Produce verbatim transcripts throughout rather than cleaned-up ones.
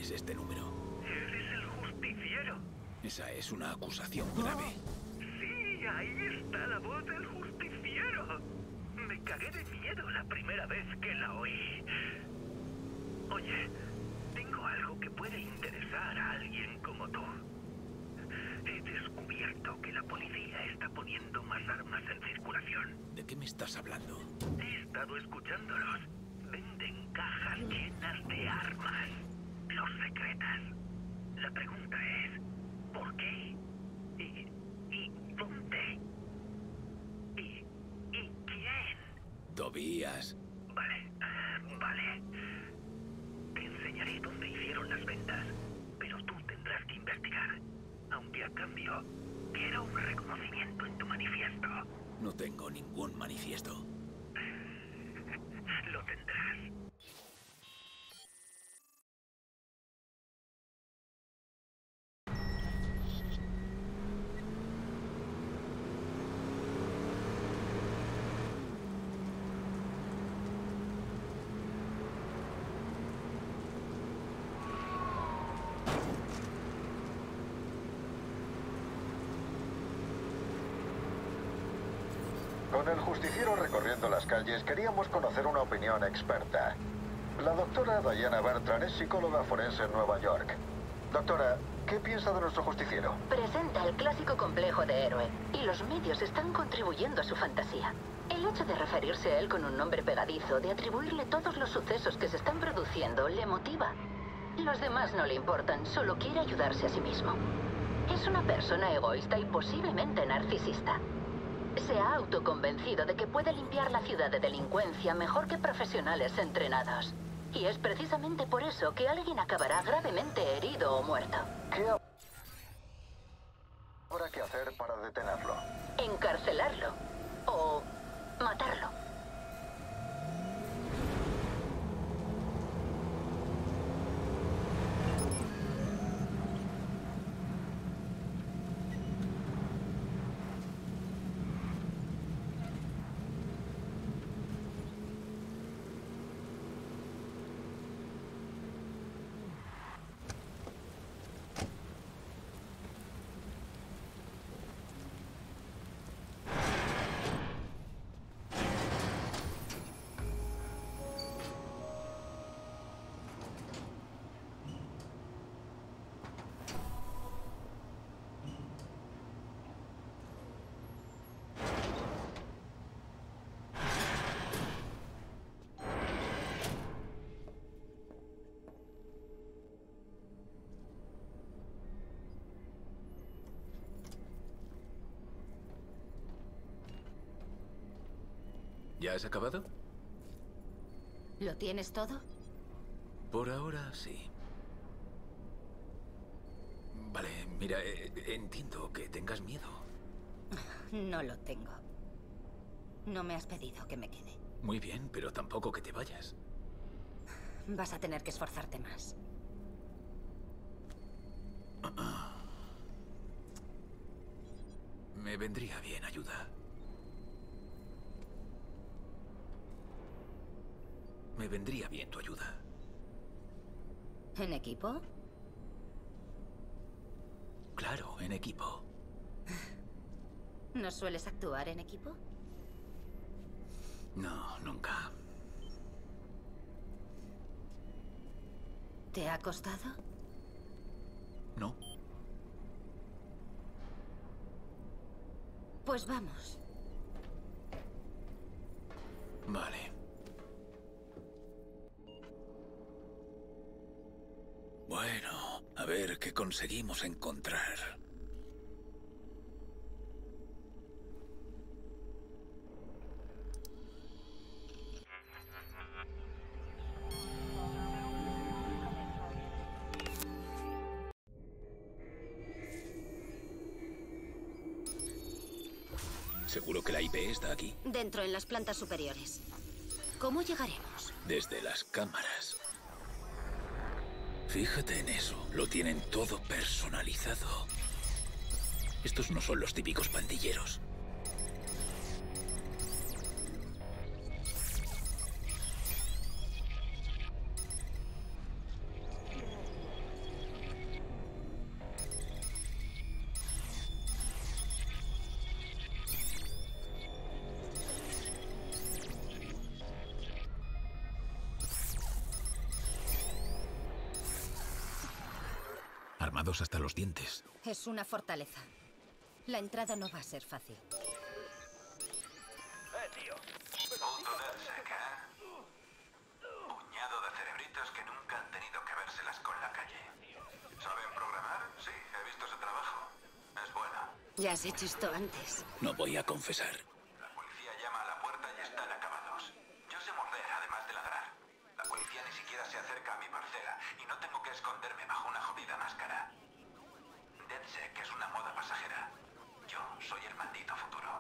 es este número? Eres el justiciero. Esa es una acusación grave. Sí, ahí está la voz del justiciero. Me cagué de miedo la primera vez que la oí. Oye, tengo algo que puede interesar a alguien como tú. He descubierto que la policía está poniendo más armas en circulación. ¿De qué me estás hablando? He estado escuchándolos. Venden cajas llenas de armas. Los secretas. La pregunta es, ¿por qué? ¿Y, y dónde? ¿Y, y quién? Tobías. Vale, vale. Te enseñaré dónde hicieron las ventas, pero tú tendrás que investigar. Aunque a cambio, quiero un reconocimiento en tu manifiesto. No tengo ningún manifiesto. Lo tendrás. Con el justiciero recorriendo las calles, queríamos conocer una opinión experta. La doctora Diana Bertrand es psicóloga forense en Nueva York. Doctora, ¿qué piensa de nuestro justiciero? Presenta el clásico complejo de héroe, y los medios están contribuyendo a su fantasía. El hecho de referirse a él con un nombre pegadizo, de atribuirle todos los sucesos que se están produciendo, le motiva. Los demás no le importan, solo quiere ayudarse a sí mismo. Es una persona egoísta y posiblemente narcisista. Se ha autoconvencido de que puede limpiar la ciudad de delincuencia mejor que profesionales entrenados. Y es precisamente por eso que alguien acabará gravemente herido o muerto. ¿Qué habrá que hacer para detenerlo? Encarcelarlo. O matarlo. ¿Ya has acabado? ¿Lo tienes todo? Por ahora, sí. Vale, mira, eh, entiendo que tengas miedo. No lo tengo. No me has pedido que me quede. Muy bien, pero tampoco que te vayas. Vas a tener que esforzarte más. Me vendría bien ayuda. Me vendría bien tu ayuda. ¿En equipo? Claro, en equipo. ¿No sueles actuar en equipo? No, nunca. ¿Te ha costado? No. Pues vamos. Vale. Bueno, a ver qué conseguimos encontrar. ¿Seguro que la I P está aquí? Dentro, en las plantas superiores. ¿Cómo llegaremos? Desde las cámaras. Fíjate en eso. Lo tienen todo personalizado. Estos no son los típicos pandilleros. armados hasta los dientes. Es una fortaleza. La entrada no va a ser fácil. Eh, tío. Puto DedSec, ¿eh? Puñado de cerebritos que nunca han tenido que vérselas con la calle. ¿Saben programar? Sí, he visto su trabajo. Es bueno. Ya has hecho esto antes. No voy a confesar. La policía llama a la puerta y están acabados. Yo sé morder, además de ladrar. La policía ni siquiera se acerca a mi parcela y no tengo que esconderme bajo una jodida máscara. DedSec es una moda pasajera. Yo soy el maldito futuro.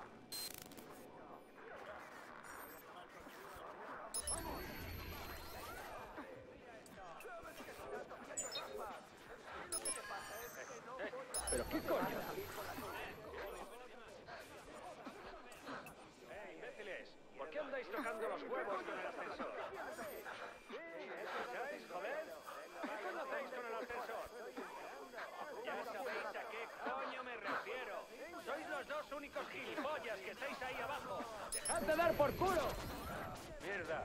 ¿Pero qué coño? ¡Eh, imbéciles! ¿Por qué andáis tocando los huevos con el ascensor? ¿Escucháis, joder? ¿Qué no hacéis con el ascensor? Ya sabéis a qué coño me refiero. Sois los dos únicos gilipollas que estáis ahí abajo. ¡Dejad de dar por culo! ¡Mierda!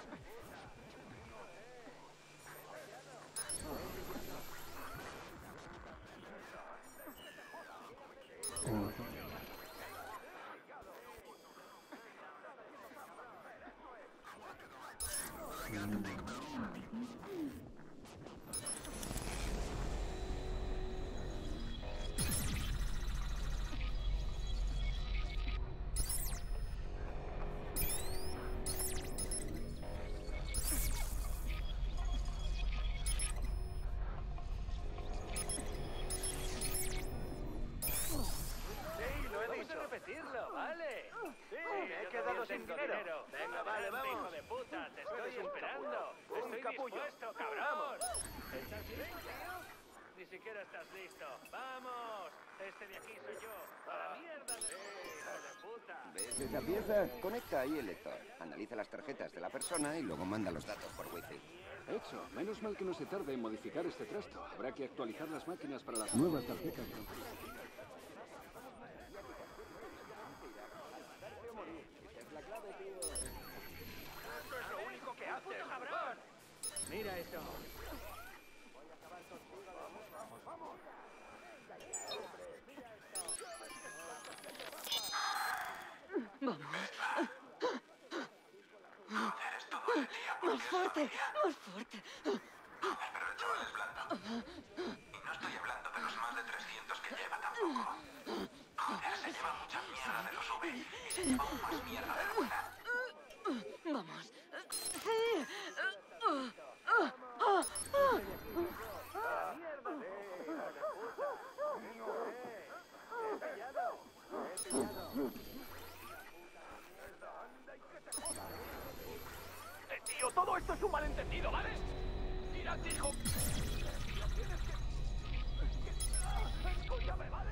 Repetirlo, ¿vale? Sí, me he quedado sin dinero. dinero. Venga, vale, vamos. Hijo de puta, te estoy esperando. Estoy dispuesto, cabrón. ¿Estás listo? Ni siquiera estás listo. ¡Vamos! Este de aquí soy yo. ¡A la mierda de hijo de puta! ¿Ves esa pieza? Conecta ahí el lector. Analiza las tarjetas de la persona y luego manda los datos por wifi. Hecho. Menos mal que no se tarde en modificar este trasto. Habrá que actualizar las máquinas para las nuevas tarjetas. ¡Esto es lo único que hace, cabrón! ¡Mira eso! Vamos. Joder, es todo el día. Más fuerte, más fuerte. Joder, pero el chaval es blando. Y no estoy hablando de los más de trescientos que lleva tampoco. Joder, se lleva mucha mierda de los V y se lleva aún más mierda de la buena. Vamos. Eh, tío, todo esto es un malentendido, ¿vale? Mira, hijo. Tío, tienes que... Escúchame, ¿vale?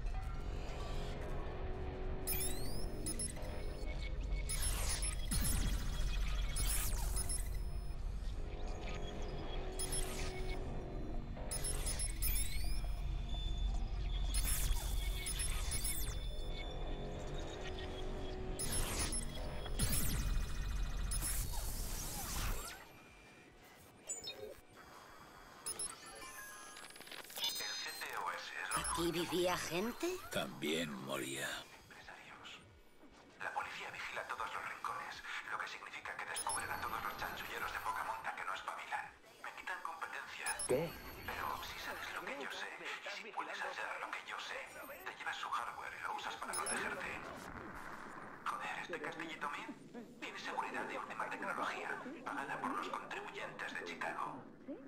¿Aquí vivía gente? También moría. Empresarios. La policía vigila todos los rincones, lo que significa que descubren a todos los chanchulleros de poca monta que no espabilan. Me quitan competencia. ¿Qué? Pero si sabes lo que yo sé, y si puedes hacer lo que yo sé, te llevas su hardware y lo usas para protegerte. Joder, este castillito mío tiene seguridad de última tecnología, pagada por los contribuyentes de Chicago.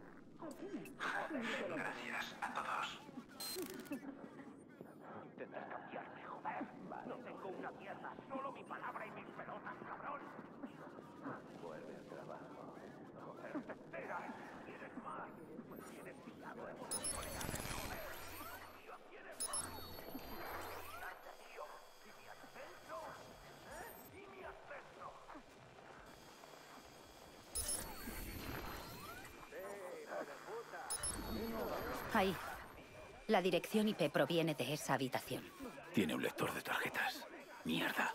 Gracias a todos. Intentas cambiarme, joder. No tengo una mierda, solo mi palabra y mis pelotas, cabrón. Vuelve al trabajo. Joder, te esperas. ¿Quieres más? Tienes pillado de municiones, joder. Tío, ¿quieres más? Tío, ¿y mi ascenso? ¿Eh? ¿Y mi ascenso? Sí, hijo de puta. Ahí. La dirección I P proviene de esa habitación. Tiene un lector de tarjetas. Mierda.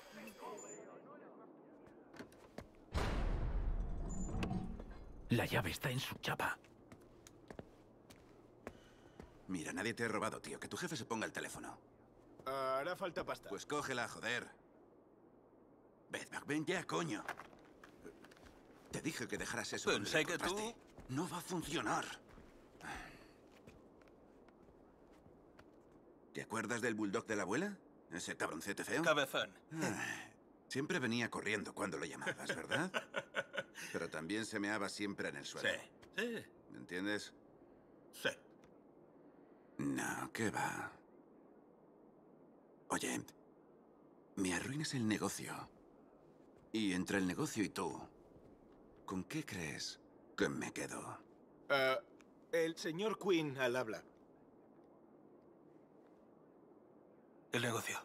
La llave está en su chapa. Mira, nadie te ha robado, tío. Que tu jefe se ponga el teléfono. Uh, hará falta pasta. Pues cógela, joder. Bedbug, ven ya, coño. Te dije que dejaras eso. Pensé que tú... No va a funcionar. ¿Te acuerdas del bulldog de la abuela? Ese cabroncete feo. Cabezón. Ah, siempre venía corriendo cuando lo llamabas, ¿verdad? Pero también se meaba siempre en el suelo. Sí. Sí. ¿Me entiendes? Sí. No, ¿qué va? Oye, me arruinas el negocio. Y entre el negocio y tú, ¿con qué crees que me quedo? Uh, el señor Quinn al habla. El negocio.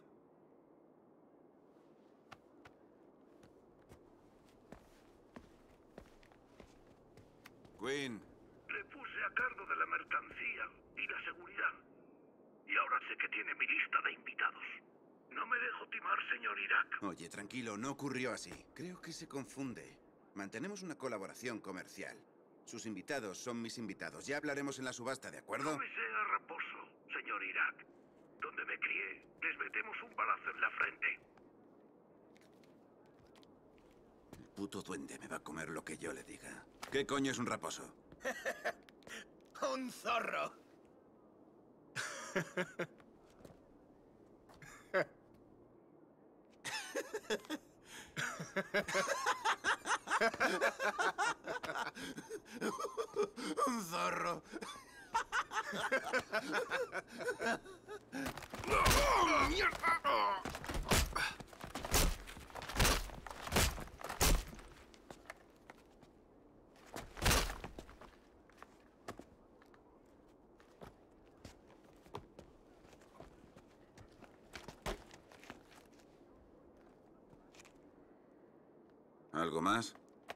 Quinn. Le puse a cargo de la mercancía y la seguridad. Y ahora sé que tiene mi lista de invitados. No me dejo timar, señor Irak. Oye, tranquilo, no ocurrió así. Creo que se confunde. Mantenemos una colaboración comercial. Sus invitados son mis invitados. Ya hablaremos en la subasta, ¿de acuerdo? No me sea raposo, señor Irak. Donde me crié, les metemos un balazo en la frente. El puto duende me va a comer lo que yo le diga. ¿Qué coño es un raposo? ¡Un zorro! ¡Un zorro! ¿Algo más?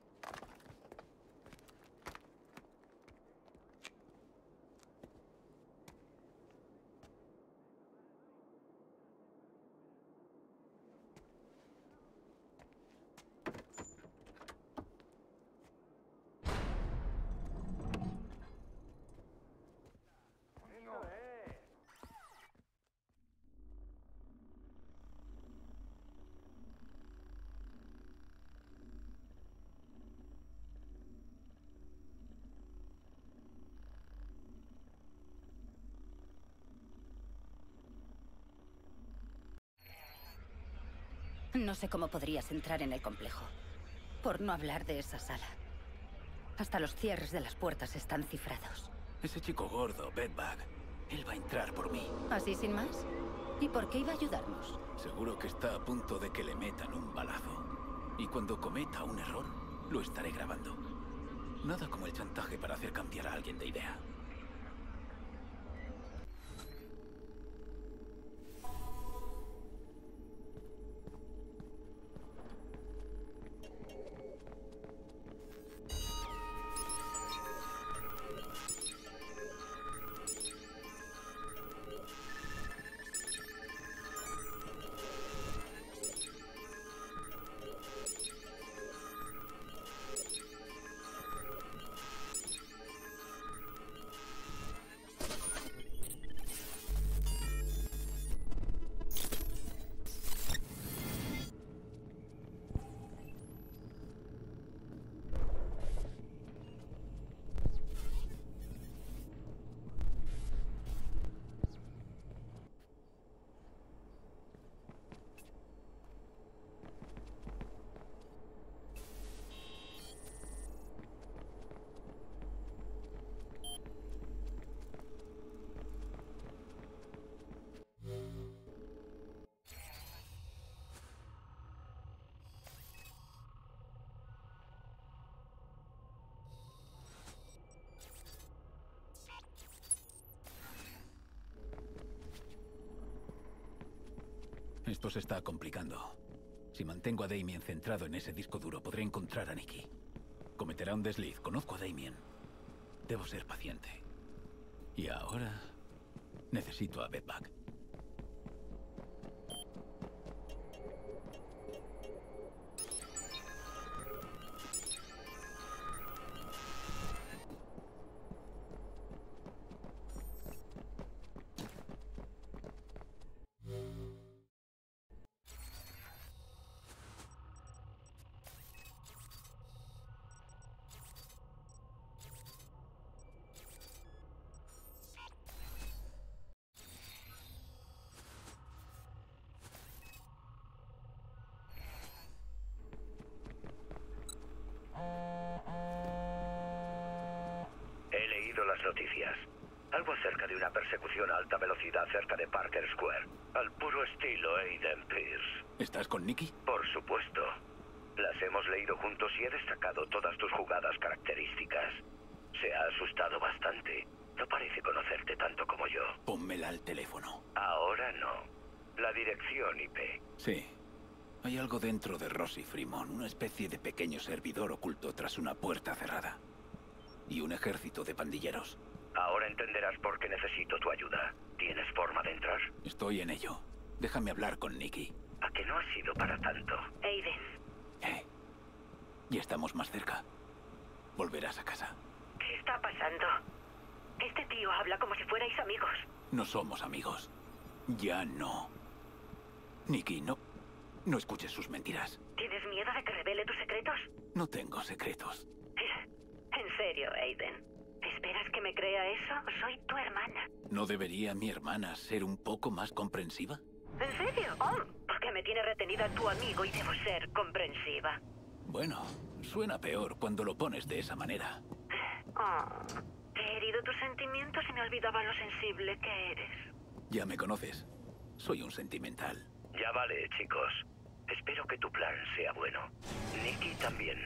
No sé cómo podrías entrar en el complejo. Por no hablar de esa sala. Hasta los cierres de las puertas están cifrados. Ese chico gordo, Bedbug, él va a entrar por mí. ¿Así sin más? ¿Y por qué iba a ayudarnos? Seguro que está a punto de que le metan un balazo. Y cuando cometa un error, lo estaré grabando. Nada como el chantaje para hacer cambiar a alguien de idea. Esto se está complicando. Si mantengo a Damien centrado en ese disco duro, podré encontrar a Nikki. Cometerá un desliz. Conozco a Damien. Debo ser paciente. Y ahora... necesito a Bedbug. noticias. Algo acerca de una persecución a alta velocidad cerca de Parker Square. Al puro estilo Aiden Pierce. ¿Estás con Nikki? Por supuesto. Las hemos leído juntos y he destacado todas tus jugadas características. Se ha asustado bastante. No parece conocerte tanto como yo. Pónmela al teléfono. Ahora no. La dirección I P. Sí. Hay algo dentro de Rossi Fremont, una especie de pequeño servidor oculto tras una puerta cerrada. Y un ejército de pandilleros. Ahora entenderás por qué necesito tu ayuda. ¿Tienes forma de entrar? Estoy en ello. Déjame hablar con Nikki. ¿A que no ha sido para tanto? Aiden. Eh. Ya estamos más cerca. Volverás a casa. ¿Qué está pasando? Este tío habla como si fuerais amigos. No somos amigos. Ya no. Nikki, no... No escuches sus mentiras. ¿Tienes miedo de que revele tus secretos? No tengo secretos. En serio, Aiden. ¿Esperas que me crea eso? Soy tu hermana. ¿No debería mi hermana ser un poco más comprensiva? ¿En serio? Oh, porque me tiene retenida tu amigo y debo ser comprensiva. Bueno, suena peor cuando lo pones de esa manera. Oh, he herido tus sentimientos y me olvidaba lo sensible que eres. Ya me conoces. Soy un sentimental. Ya vale, chicos. Espero que tu plan sea bueno. Nikki también.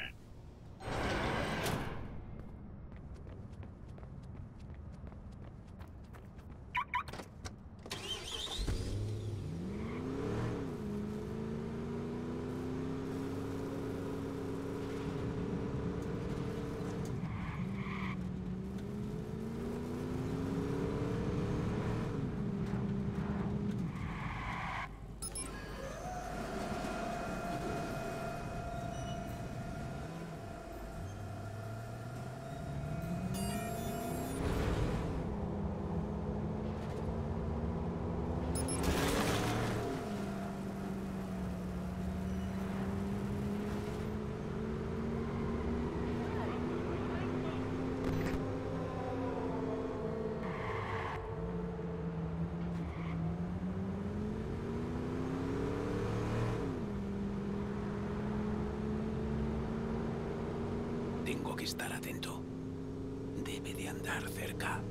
Tengo que estar atento. Debe de andar cerca.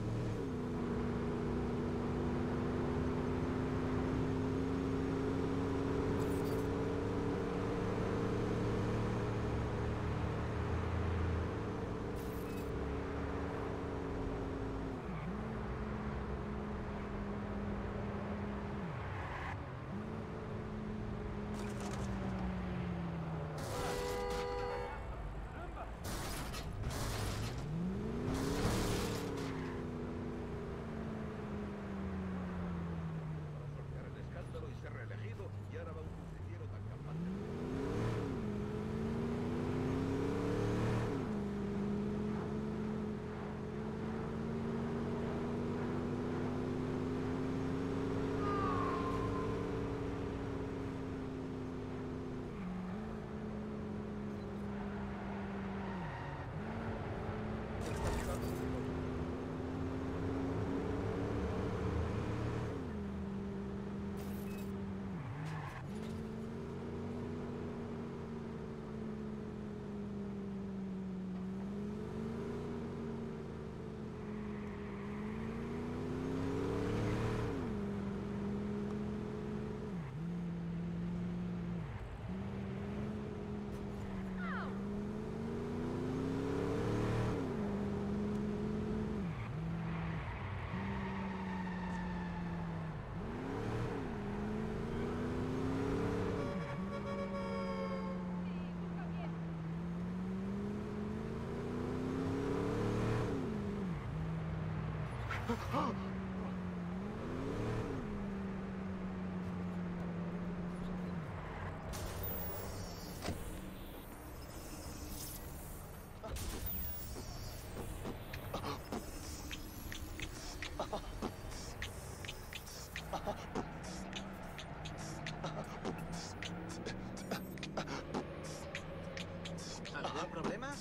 ¿Algún problema?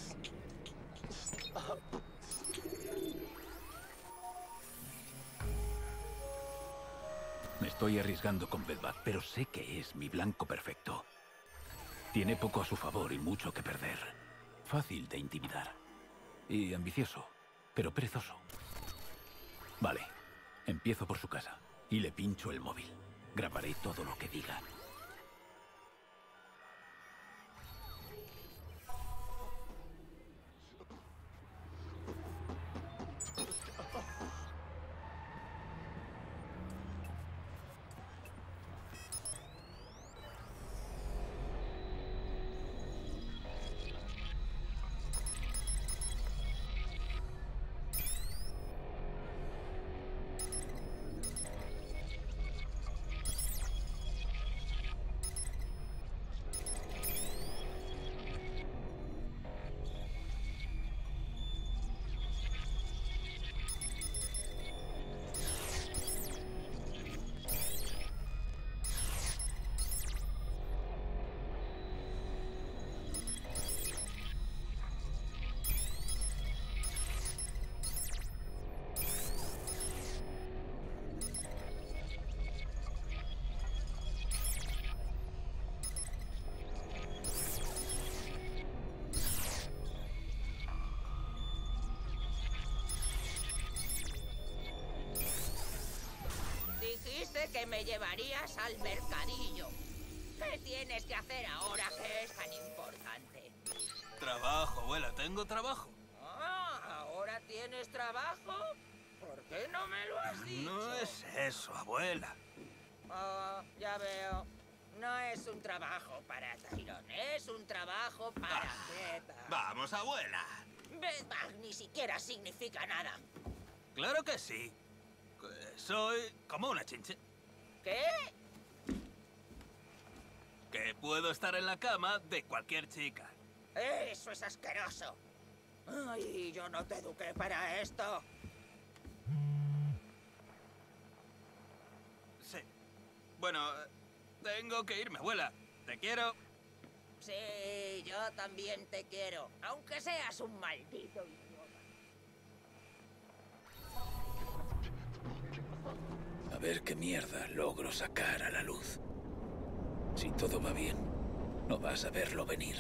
Me estoy arriesgando con Bedbug, pero sé que es mi blanco perfecto. Tiene poco a su favor y mucho que perder. Fácil de intimidar. Y ambicioso. pero perezoso. Vale, empiezo por su casa y le pincho el móvil. Grabaré todo lo que diga. Dijiste que me llevarías al mercadillo. ¿Qué tienes que hacer ahora que es tan importante? Trabajo, abuela, tengo trabajo. Ah, ¿ahora tienes trabajo? ¿Por qué no me lo has dicho? No es eso, abuela. Oh, ya veo. No es un trabajo para Tyrone, es un trabajo para Ah, Bedbug. Vamos, abuela. Bedbug ni siquiera significa nada. Claro que sí. Que soy como una chinche. ¿Qué? Que puedo estar en la cama de cualquier chica. Eso es asqueroso. Ay, yo no te eduqué para esto. Sí. Bueno, tengo que irme, abuela. Te quiero. Sí, yo también te quiero, aunque seas un maldito idiota. A ver qué mierda logro sacar a la luz. Si todo va bien, no vas a verlo venir.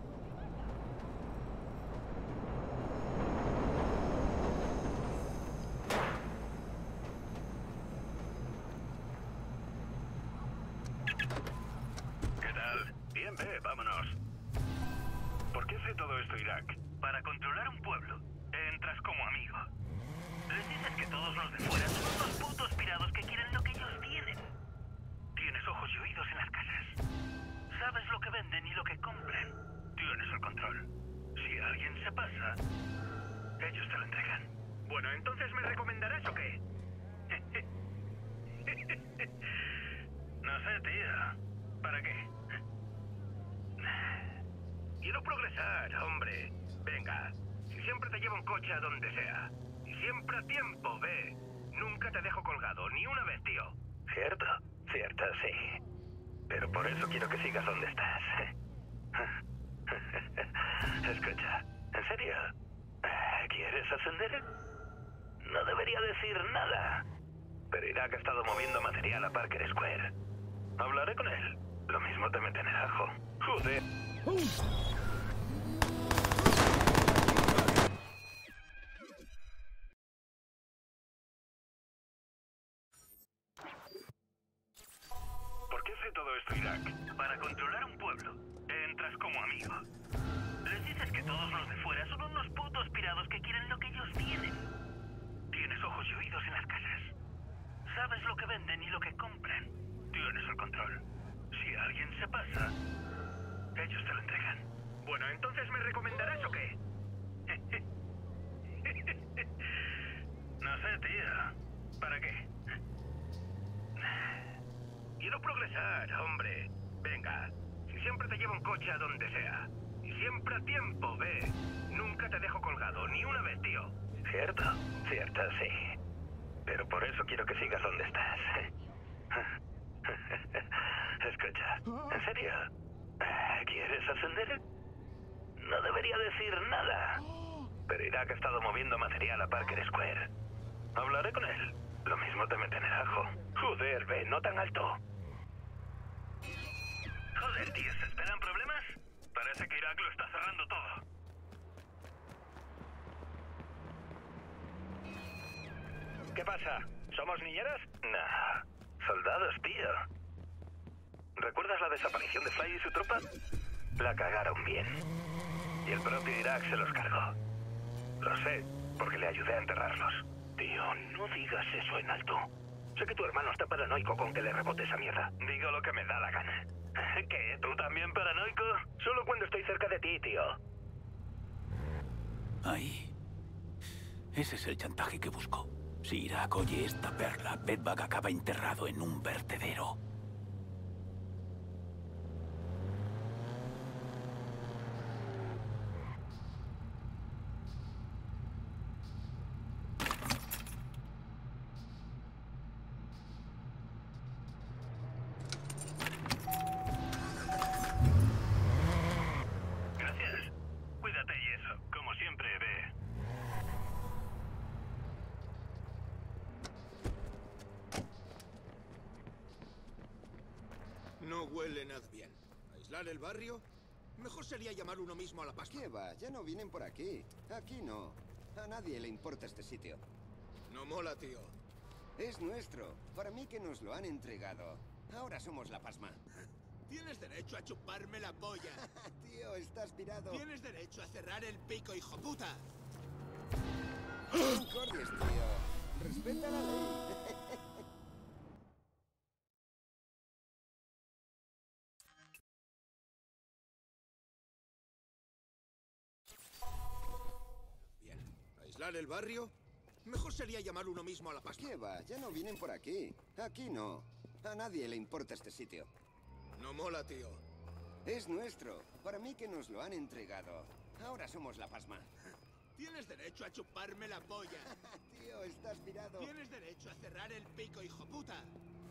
¿Qué tal? Bien, ve, vámonos. ¿Por qué hace todo esto Irak? Para controlar un pueblo. Entras como amigo. Les dices que todos los de fuera son unos putos pirados que quieren lo que ellos tienen. Tienes ojos y oídos en las casas. Sabes lo que venden y lo que compran. Tienes el control. Si alguien se pasa, ellos te lo entregan. Bueno, entonces ¿me recomendarás o qué? No sé, tío. ¿Para qué? Quiero progresar, hombre. Venga, si siempre te llevo un coche a donde sea. Y siempre a tiempo, ve. Nunca te dejo colgado, ni una vez, tío. Cierto, cierto, sí. Pero por eso quiero que sigas donde estás. Escucha, ¿en serio? ¿Quieres ascender? No debería decir nada. Pero Irak ha estado moviendo material a Parker Square. Hablaré con él. Lo mismo te meten el ajo. Joder. ¿Por qué hace todo esto Irak? Para controlar un pueblo. Entras como amigo. Les dices que todos los de fuera son unos putos pirados que quieren lo que ellos tienen. Tienes ojos y oídos en las casas. Sabes lo que venden y lo que compran. Tienes el control. Si alguien se pasa, ellos te lo entregan. Bueno, entonces ¿me recomendarás o qué? No sé, tío. ¿Para qué? Quiero progresar, hombre. Venga, si siempre te llevo un coche a donde sea. Y siempre a tiempo, ve. Nunca te dejo colgado, ni una vez, tío. Cierto, cierto, sí. Pero por eso quiero que sigas donde estás. Escucha, ¿en serio? ¿Quieres ascender? No debería decir nada. Pero Irak ha estado moviendo material a Parker Square. Hablaré con él. Lo mismo te meten el ajo. Joder, ve, no tan alto. Joder, tío, ¿se esperan problemas? Parece que Irak lo está cerrando todo. ¿Qué pasa? ¿Somos niñeras? Nah, soldados, tío. ¿Recuerdas la desaparición de Fly y su tropa? La cagaron bien. Y el propio Irak se los cargó. Lo sé, porque le ayudé a enterrarlos. Tío, no digas eso en alto. Sé que tu hermano está paranoico con que le rebote esa mierda. Digo lo que me da la gana. ¿Qué? ¿Tú también paranoico? Solo cuando estoy cerca de ti, tío. Ahí. Ese es el chantaje que busco. Si Irak oye esta perla, Bedbug acaba enterrado en un vertedero. Gracias. Cuídate y eso, como siempre, ve. No huele nada bien. ¿Aislar el barrio? Mejor sería llamar uno mismo a la pasta. ¿Qué va? Ya no vienen por aquí. Aquí no. A nadie le importa este sitio. No mola, tío. Es nuestro. Para mí que nos lo han entregado. Ahora somos la pasma. Tienes derecho a chuparme la polla. Tío, estás pirado. Tienes derecho a cerrar el pico, hijo puta. No cortes, tío. Respeta la ley. Bien. ¿Aislar el barrio? Mejor sería llamar uno mismo a la pasta. ¿Qué va? Ya no vienen por aquí. Aquí no. A nadie le importa este sitio. No mola, tío. Es nuestro. Para mí que nos lo han entregado. Ahora somos la pasma. Tienes derecho a chuparme la polla. Tío, estás pirado. Tienes derecho a cerrar el pico, hijo puta.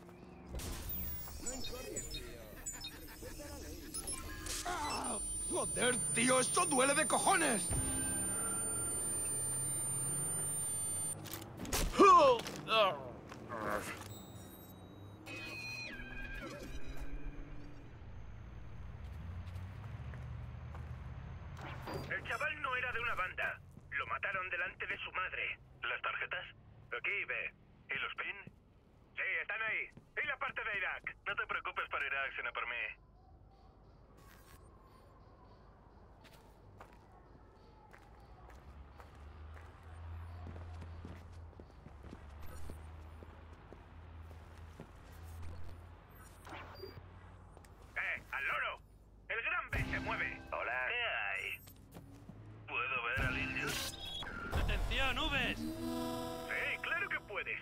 No encorries, tío. Respeta la ley. ¡Ah! ¡Joder, tío! ¡Esto duele de cojones! El chaval no era de una banda. Lo mataron delante de su madre. ¿Las tarjetas? Aquí, ve. ¿Y los pin? Sí, están ahí. ¿Y la parte de Irak? No te preocupes por Irak, sino por mí. ¡Eh, al loro! ¡El gran B se mueve! Hola. ¿Qué hay? ¿Puedo ver al indio? ¡Atención, nubes! Sí, claro que puedes.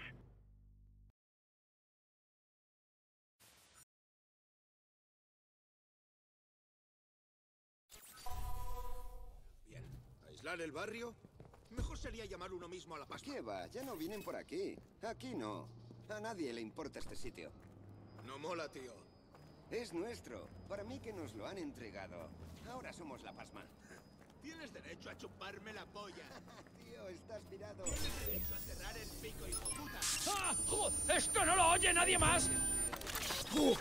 Bien. ¿Aislar el barrio? Mejor sería llamar uno mismo a la pasta. ¿Qué va? Ya no vienen por aquí. Aquí no. A nadie le importa este sitio. No mola, tío. Es nuestro. Para mí que nos lo han entregado. Ahora somos la pasma. Tienes derecho a chuparme la polla. Tío, estás pirado. Tienes derecho a cerrar el pico, hijo puta. ¡Ah! ¡Jo! ¡Esto no lo oye nadie más! ¡Uh!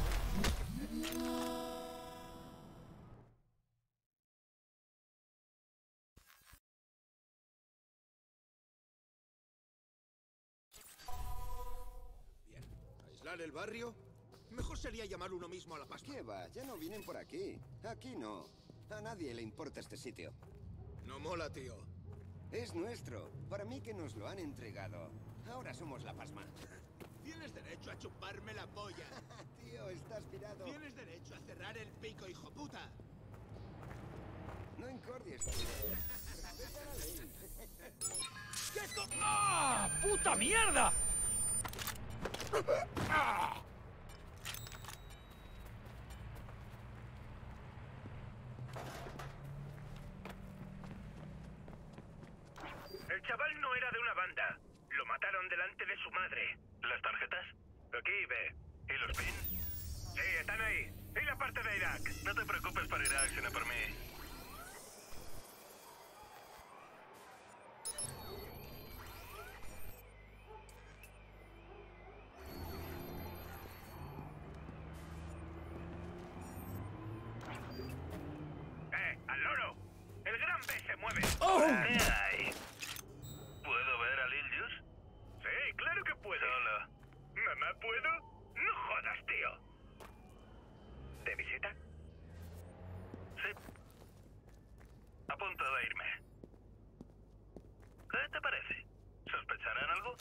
Bien. ¿Aislar el barrio? Mejor sería llamar uno mismo a la pasta. ¿Qué va? Ya no vienen por aquí. Aquí no. A nadie le importa este sitio. No mola, tío. Es nuestro. Para mí que nos lo han entregado. Ahora somos la pasma. Tienes derecho a chuparme la polla. Tío, estás pirado. Tienes derecho a cerrar el pico, hijo puta. No encordies, tío. Respeta la ley. ¿Qué co... ¡Ah! ¡Puta mierda! ¡Ah! El chaval no era de una banda. Lo mataron delante de su madre. ¿Las tarjetas? Aquí, ve. ¿Y los pin? Sí, están ahí. ¿Y la parte de Irak? No te preocupes por Irak, sino por mí. ¡Eh, al loro! ¡El gran B se mueve! ¡Oh! ¿Qué hay? ¿Puedo ver a Lil Juice? Sí, puedo? No jodas, tío. ¿De visita? Sí. A punto de irme. ¿Qué te parece? ¿Sospecharán algo?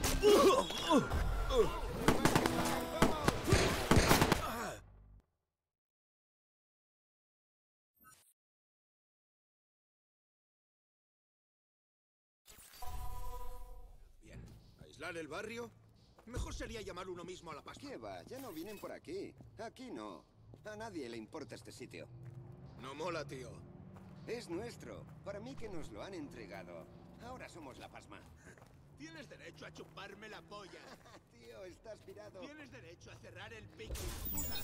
Bien. ¿Aislar el barrio? Mejor sería llamar uno mismo a la pasta. ¿Qué va? Ya no vienen por aquí. Aquí no. A nadie le importa este sitio. No mola, tío. Es nuestro. Para mí que nos lo han entregado. Ahora somos la pasma. Tienes derecho a chuparme la polla. Tío, estás pirado. Tienes derecho a cerrar el pico, puta.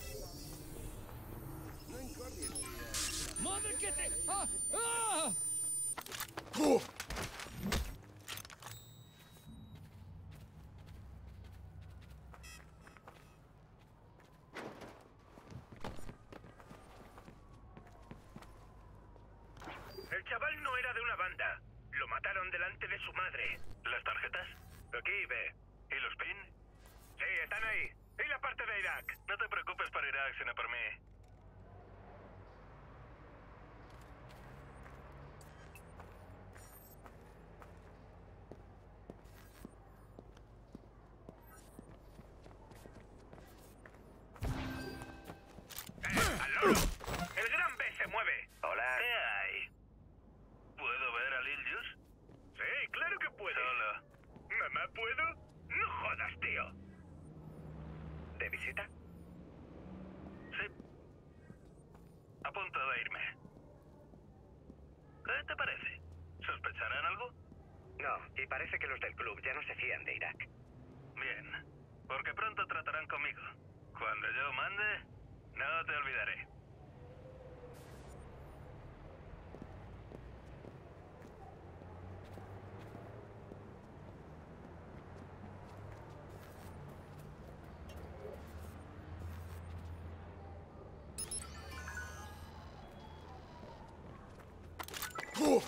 No encordes, tío. ¡Madre que te... ¡Ah! ¡Ah! ¡Oh! El chaval no era de una banda. Lo mataron delante de su madre. ¿Las tarjetas? Aquí, ve. ¿Y los pin? Sí, están ahí. ¿Y la parte de Irak? No te preocupes por Irak, sino por mí. ¡Eh, al loro! ¡El gran B se mueve! Hola. ¿Qué hay? ¿Puedo ver a Lil Juice? Sí, claro que puedo. Solo. ¿Mamá, puedo? No jodas, tío. ¿De visita? Sí. A punto de irme. ¿Qué te parece? ¿Sospecharán algo? No, y parece que los del club ya no se fían de Irak. Bien, porque pronto tratarán conmigo. Cuando yo mande, no te olvidaré. ¡Oh!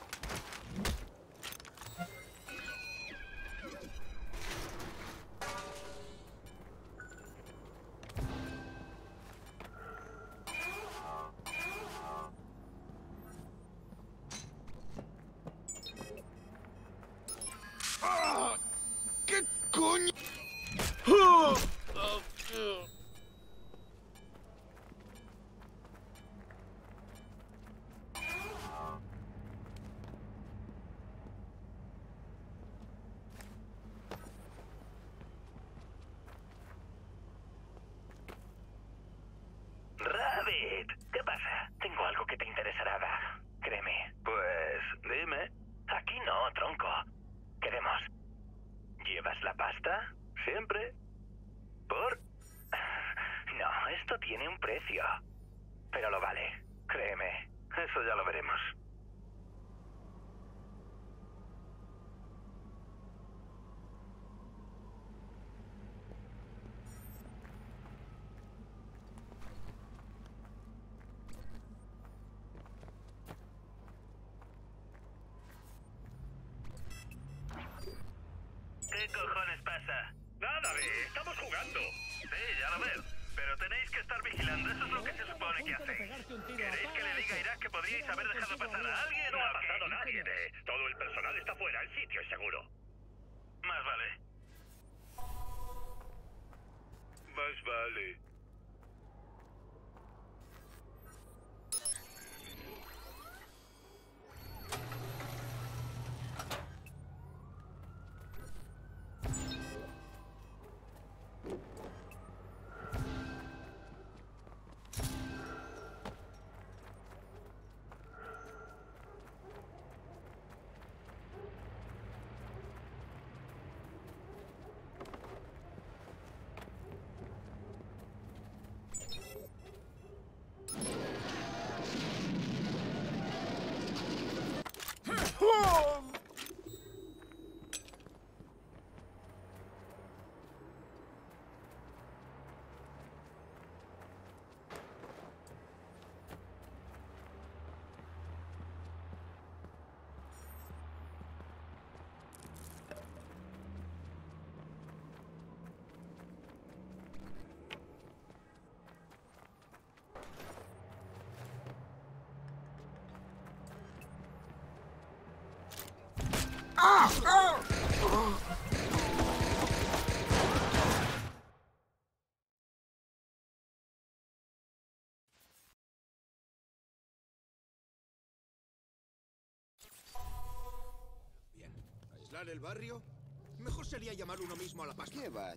¡Ah! ¿Qué coño? ¡Oh! Rabbit, ¿qué pasa? Tengo algo que te interesará, créeme. Pues, dime. Aquí no, tronco. Queremos. ¿Llevas la pasta? Siempre. ¿Por? No, esto tiene un precio. Pero lo vale, créeme. Eso ya lo veremos. ¿Qué cojones pasa? Nada, ve, estamos jugando. Sí, ya lo veo. Pero tenéis que estar vigilando, eso es lo que se supone que hacéis. ¿Queréis que le diga a Irak que podríais haber dejado pasar a alguien? No ha pasado nadie, ve. Todo el personal está fuera, el sitio es seguro. Más vale. Más vale. ¡Ah! ¡Ah! Bien. ¿Aislar el barrio? Mejor sería llamar uno mismo a la pasta. ¿Qué va?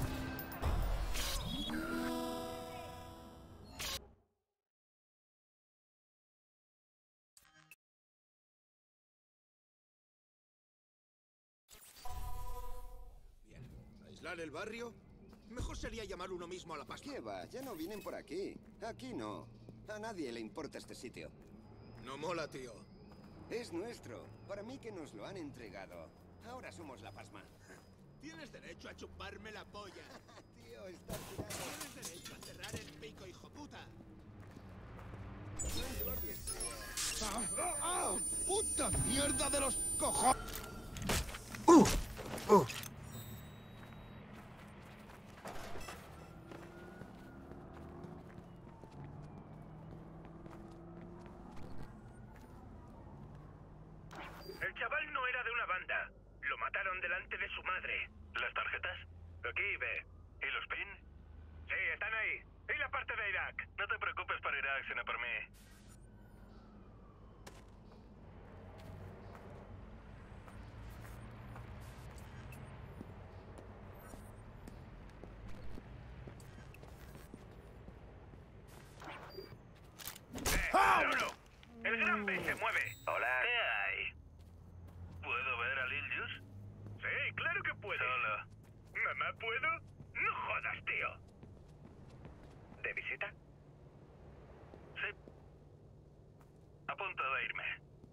Bien. ¿Aislar el barrio? Mejor sería llamar uno mismo a la pasta. ¿Qué va? Ya no vienen por aquí. Aquí no. A nadie le importa este sitio. No mola, tío. Es nuestro. Para mí que nos lo han entregado. Ahora somos la pasma. Tienes derecho a chuparme la polla. Tío, estás tirando. Tienes derecho a cerrar el pico, hijo puta. ¡Ah! ¡Ah! ¡Ah! ¡Puta mierda de los cojones! ¡Uh! ¡Uh! El chaval no era de una banda. Lo mataron delante de su madre. ¿Las tarjetas? Aquí, ve. ¿Y los pin? Sí, están ahí. ¿Y la parte de Irak? No te preocupes por Irak, sino por mí. ¡Eh! ¡Lolo! El gran B se mueve. Hola. ¿Qué hay? ¿Puedo ver a Lil Juice? Sí, claro que puedes. Solo. ¿Mamá puedo? No jodas, tío. ¿De visita? Sí. A punto de irme.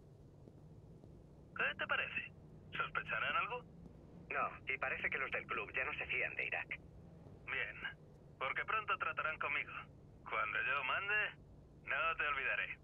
¿Qué te parece? ¿Sospecharán algo? No, y parece que los del club ya no se fían de Irak. Bien, porque pronto tratarán conmigo. Cuando yo mande, no te olvidaré.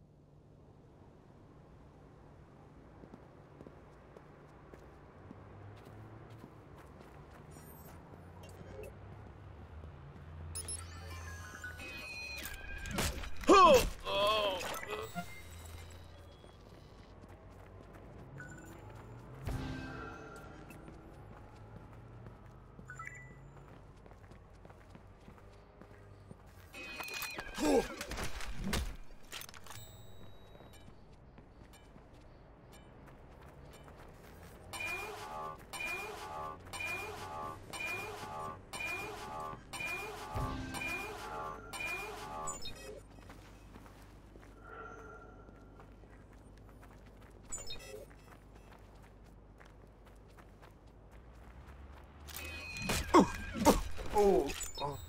Oh, oh.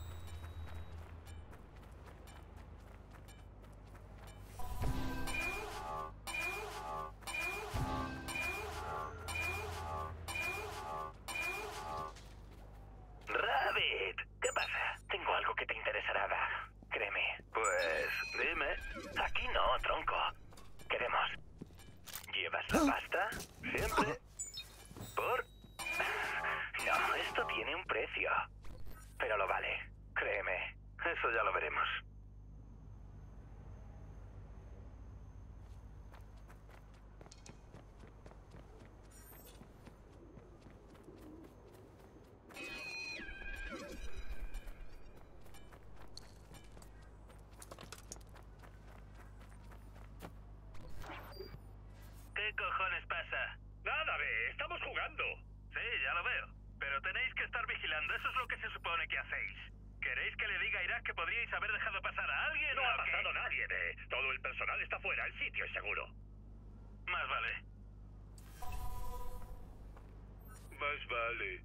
Rabbit, ¿qué pasa? Tengo algo que te interesará, créeme. Pues, dime. Aquí no, tronco. Queremos. ¿Llevas la pasta? ¿Siempre? ¿Por? No, esto tiene un precio. Pero lo vale, créeme. Eso ya lo veremos. ¿Qué cojones pasa? Nada, ve, estamos jugando. Sí, ya lo veo. Pero tenéis que estar vigilando, eso es lo que se supone que hacéis. ¿Queréis que le diga a Irak que podríais haber dejado pasar a alguien? No o ha qué? pasado nadie, ve. Todo el personal está fuera, el sitio es seguro. Más vale. Más vale.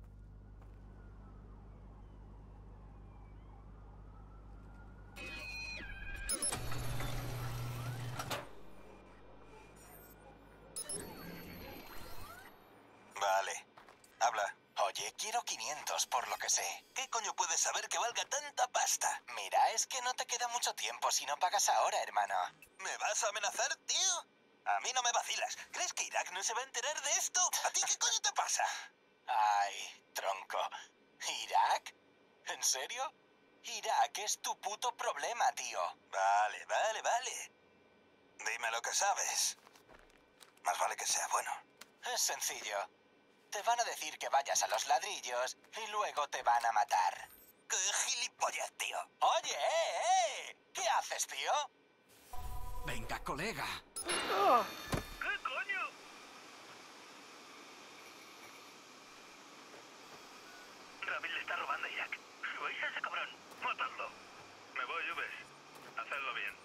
Vale. Habla. Oye, quiero quinientos por lo que sé. ¿Qué coño puedes saber que valga tanta pasta? Mira, es que no te queda mucho tiempo si no pagas ahora, hermano. ¿Me vas a amenazar, tío? A mí no me vacilas. ¿Crees que Irak no se va a enterar de esto? ¿A ti qué coño te pasa? Ay, tronco. ¿Irak? ¿En serio? Irak es tu puto problema, tío. Vale, vale, vale. Dime lo que sabes. Más vale que sea bueno. Es sencillo. Te van a decir que vayas a los ladrillos y luego te van a matar. ¡Qué gilipollas, tío! Oye, eh, eh. ¿Qué haces, tío? Venga, colega. ¿Qué coño? David le está robando a Irak. Si veis a ese cabrón, matadlo. Me voy, Uves. Hacedlo bien.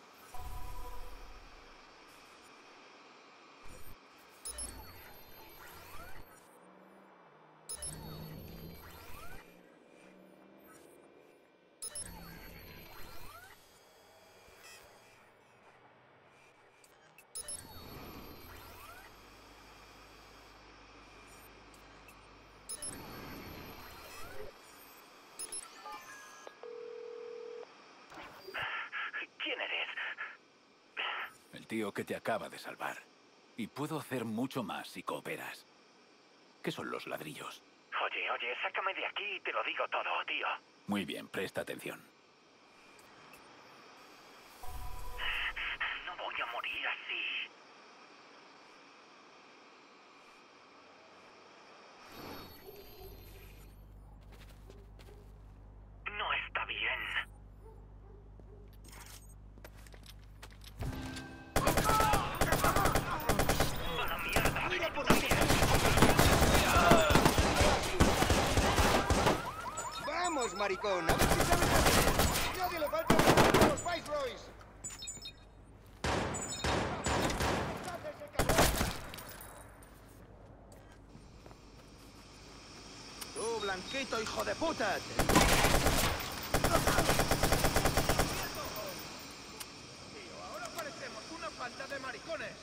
¿Quién eres? El tío que te acaba de salvar. Y puedo hacer mucho más si cooperas. ¿Qué son los ladrillos? Oye, oye, sácame de aquí y te lo digo todo, tío. Muy bien, presta atención. No voy a morir así. No está bien. ¡Vamos, maricón! ¡A ver si sabes hacer! ¡Nadie le falta a los Viceroys! ¡Tú, blanquito, hijo de puta! Tío, ahora parecemos una banda de maricones.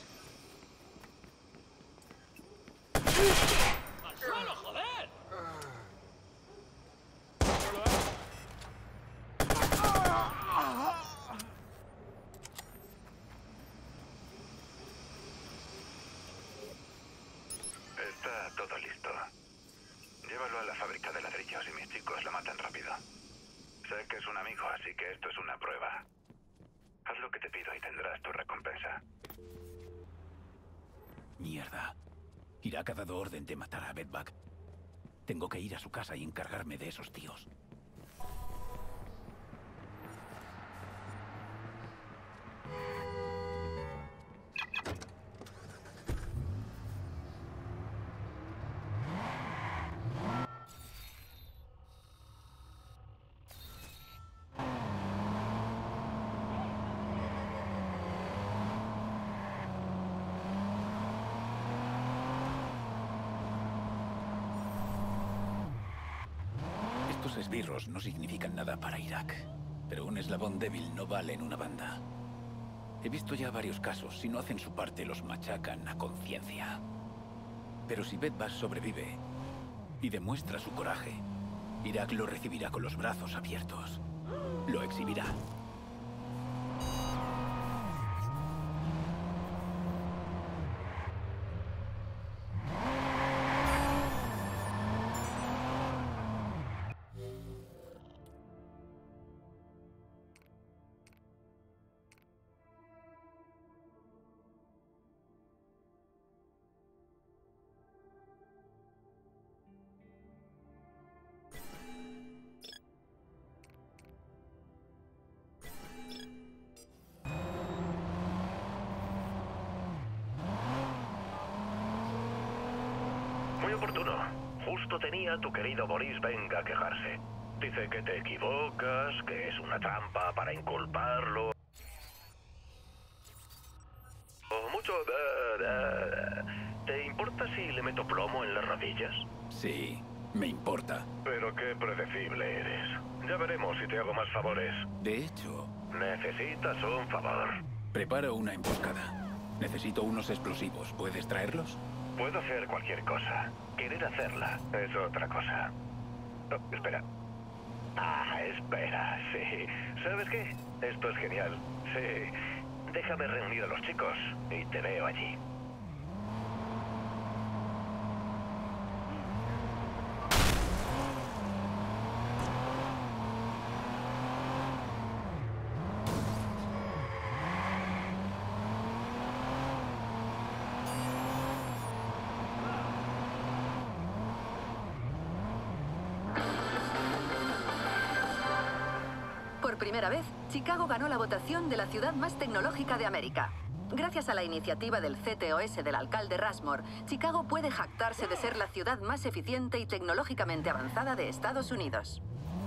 ¡Al suelo, joder! Está todo listo. Llévalo a la fábrica de ladrillos y mis chicos lo matan rápido. Sé que es un amigo, así que esto es una prueba. Haz lo que te pido y tendrás tu recompensa. Mierda. Irak ha dado orden de matar a Bedbug. Tengo que ir a su casa y encargarme de esos tíos. Estos esbirros no significan nada para Irak, pero un eslabón débil no vale en una banda. He visto ya varios casos, si no hacen su parte los machacan a conciencia. Pero si Bedbug sobrevive y demuestra su coraje, Irak lo recibirá con los brazos abiertos. Lo exhibirá. Muy oportuno. Justo tenía a tu querido Boris venga a quejarse. Dice que te equivocas, que es una trampa para inculparlo. O mucho... ¿Te importa si le meto plomo en las rodillas? Sí, me importa. Pero qué predecible eres. Ya veremos si te hago más favores. De hecho... Necesitas un favor. Preparo una emboscada. Necesito unos explosivos. ¿Puedes traerlos? Puedo hacer cualquier cosa. Querer hacerla es otra cosa. Oh, espera. Ah, espera, sí. ¿Sabes qué? Esto es genial. Sí. Déjame reunir a los chicos y te veo allí. primera vez, Chicago ganó la votación de la ciudad más tecnológica de América. Gracias a la iniciativa del C T O S del alcalde Rushmore, Chicago puede jactarse de ser la ciudad más eficiente y tecnológicamente avanzada de Estados Unidos.